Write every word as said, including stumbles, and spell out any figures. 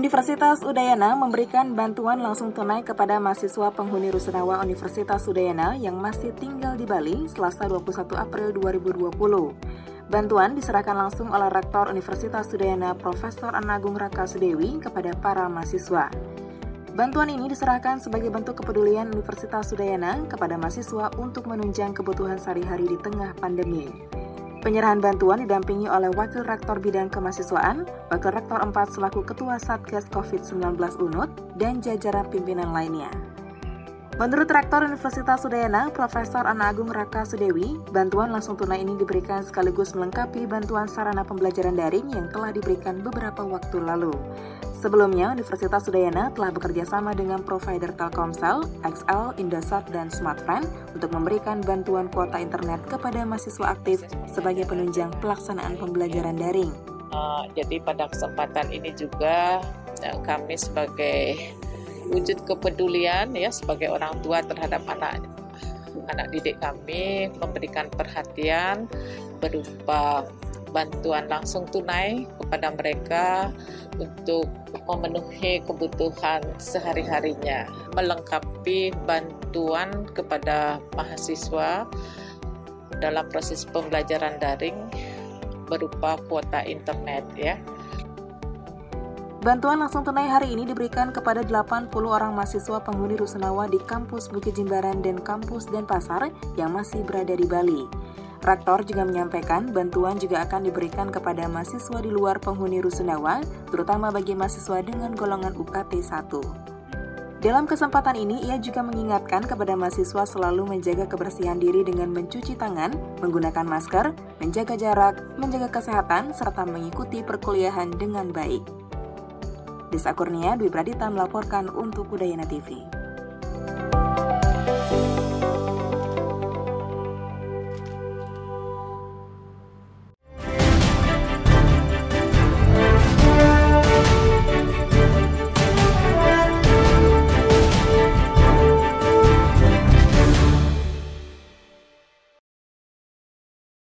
Universitas Udayana memberikan bantuan langsung tunai kepada mahasiswa penghuni Rusunawa Universitas Udayana yang masih tinggal di Bali Selasa dua puluh satu April dua ribu dua puluh. Bantuan diserahkan langsung oleh Rektor Universitas Udayana Profesor Anagung Rakasudewi kepada para mahasiswa. Bantuan ini diserahkan sebagai bentuk kepedulian Universitas Udayana kepada mahasiswa untuk menunjang kebutuhan sehari-hari di tengah pandemi. Penyerahan bantuan didampingi oleh Wakil Rektor Bidang Kemahasiswaan, Wakil Rektor empat selaku Ketua Satgas covid sembilan belas U N U T, dan jajaran pimpinan lainnya. Menurut Rektor Universitas Udayana, Profesor Anagung Rakasudewi, bantuan langsung tunai ini diberikan sekaligus melengkapi bantuan sarana pembelajaran daring yang telah diberikan beberapa waktu lalu. Sebelumnya, Universitas Udayana telah bekerja sama dengan provider Telkomsel, X L, Indosat, dan Smartfren untuk memberikan bantuan kuota internet kepada mahasiswa aktif sebagai penunjang pelaksanaan pembelajaran daring. Uh, jadi pada kesempatan ini juga uh, kami sebagai wujud kepedulian ya sebagai orang tua terhadap anak anak didik kami memberikan perhatian berupa bantuan langsung tunai kepada mereka untuk memenuhi kebutuhan sehari-harinya, melengkapi bantuan kepada mahasiswa dalam proses pembelajaran daring berupa kuota internet ya. Bantuan langsung tunai hari ini diberikan kepada delapan puluh orang mahasiswa penghuni Rusunawa di kampus Bukit Jimbaran dan kampus Denpasar yang masih berada di Bali. Rektor juga menyampaikan bantuan juga akan diberikan kepada mahasiswa di luar penghuni Rusunawa, terutama bagi mahasiswa dengan golongan U K T satu. Dalam kesempatan ini, ia juga mengingatkan kepada mahasiswa selalu menjaga kebersihan diri dengan mencuci tangan, menggunakan masker, menjaga jarak, menjaga kesehatan, serta mengikuti perkuliahan dengan baik. Desa Kurnia, Dwi Pradita melaporkan untuk Udayana T V.